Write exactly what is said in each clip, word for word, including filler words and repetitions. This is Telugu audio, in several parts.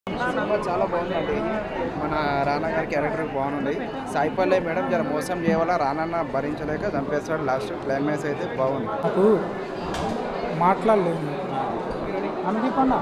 సినిమా చాలా బాగుందండి. మన రానా గారి క్యారెక్టర్ బాగుంది. సాయి పల్లవి మేడం జర మోసం చేయవల్ల రానన్న భరించలేక చంపేస్తాడు. లాస్ట్ క్లైమాక్స్ అయితే బాగుంది. నాకు మాట్లాడలేదు అనుకోకుండా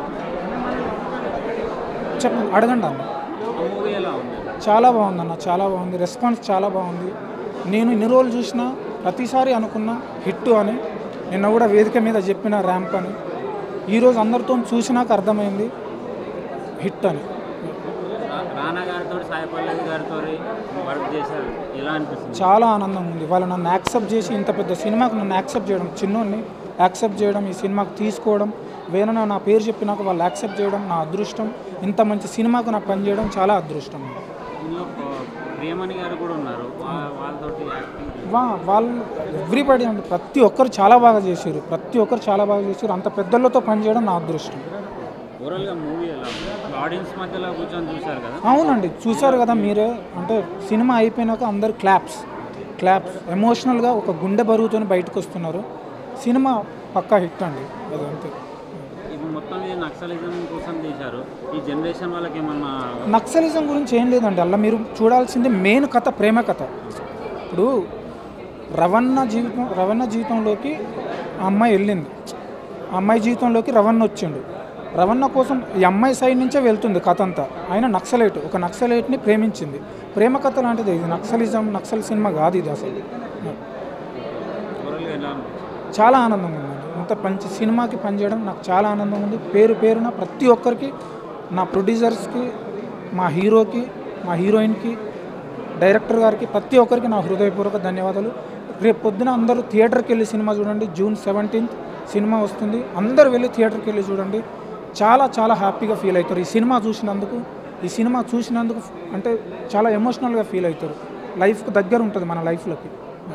చెప్పు అడగండి అన్న. చాలా బాగుంది అన్న, చాలా బాగుంది. రెస్పాన్స్ చాలా బాగుంది. నేను ఇన్ని రోజులు చూసిన ప్రతిసారి అనుకున్నా హిట్ అని. నిన్న కూడా వేదిక మీద చెప్పిన ర్యాంప్ అని. ఈరోజు అందరితో చూసినాక అర్థమైంది హిట్ అని. రానా గారితో సాయి పల్లవి గారితో వర్క్ చేశారు, ఎలా అనిపిస్తుంది? చాలా ఆనందం ఉంది. వాళ్ళు నన్ను యాక్సెప్ట్ చేసి ఇంత పెద్ద సినిమాకు నన్ను యాక్సెప్ట్ చేయడం, చిన్నోడిని యాక్సెప్ట్ చేయడం, ఈ సినిమాకు తీసుకోవడం, వేరే నా పేరు చెప్పినాక వాళ్ళు యాక్సెప్ట్ చేయడం నా అదృష్టం. ఇంత మంచి సినిమాకు నాకు పనిచేయడం చాలా అదృష్టం. ఇందులో ప్రియమణి గారు కూడా ఉన్నారు, వాళ్ళతోటి వా వాళ్ళు ఎవ్రీబడి అంటే ప్రతి ఒక్కరు చాలా బాగా చేశారు. ప్రతి ఒక్కరు చాలా బాగా చేశారు. అంత పెద్దలతో పనిచేయడం నా అదృష్టం. ఓవరాల్గా మూవీ ఎలా ఆడియన్స్ మధ్యలో కూర్చొని చూశారు కదా? అవునండి, చూశారు కదా మీరే. అంటే సినిమా అయిపోయినాక అందరు క్లాప్స్ క్లాప్స్ ఎమోషనల్గా ఒక గుండె బరువుతో బయటకు వస్తున్నారు. సినిమా పక్కా హిట్ అండి, అది అంతే. ఇప్పుడు మొత్తం ఇది నక్సలిజం కోసం తీశారు. ఈ జనరేషన్ వాళ్ళకి ఏమన్నా నక్సలిజం గురించి ఏం లేదండి. అలా మీరు చూడాల్సింది మెయిన్ కథ, ప్రేమ కథ. ఇప్పుడు రవణ జీవితం రవణ జీవితంలోకి ఆ అమ్మాయి వెళ్ళింది. ఆ అమ్మాయి జీవితంలోకి రవణ వచ్చిండు. రవణ కోసం ఈ అమ్మాయి సైడ్ నుంచే వెళ్తుంది కథ అంతా. ఆయన నక్సలైట్, ఒక నక్సలైట్ని ప్రేమించింది. ప్రేమ కథ లాంటిది ఇది. నక్సలిజం నక్సల్ సినిమా కాదు ఇది అసలు. చాలా ఆనందంగా ఉందండి. ఇంత మంచి సినిమాకి పనిచేయడం నాకు చాలా ఆనందంగా ఉంది. పేరు పేరున ప్రతి ఒక్కరికి, నా ప్రొడ్యూసర్స్కి, మా హీరోకి, మా హీరోయిన్కి, డైరెక్టర్ గారికి, ప్రతి ఒక్కరికి నా హృదయపూర్వక ధన్యవాదాలు. రేపు పొద్దున అందరూ థియేటర్కి వెళ్ళి సినిమా చూడండి. జూన్ సెవెంటీన్త్ సినిమా వస్తుంది. అందరూ వెళ్ళి థియేటర్కి వెళ్ళి చూడండి. చాలా చాలా హ్యాపీగా ఫీల్ అవుతారు ఈ సినిమా చూసినందుకు. ఈ సినిమా చూసినందుకు అంటే చాలా ఎమోషనల్గా ఫీల్ అవుతారు. లైఫ్కి దగ్గర ఉంటుంది మన లైఫ్లోకి.